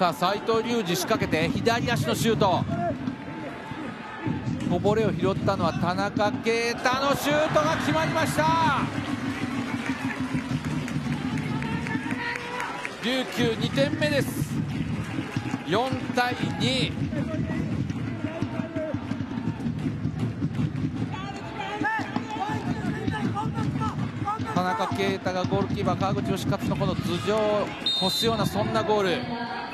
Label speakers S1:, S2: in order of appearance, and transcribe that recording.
S1: さあ斉藤龍二仕掛けて左足のシュート、こぼれを拾ったのは田中圭太のシュートが決まりました。琉球2点目です。4対2。田中圭太がゴールキーパー川口義勝のこの頭上を越すようなそんなゴール。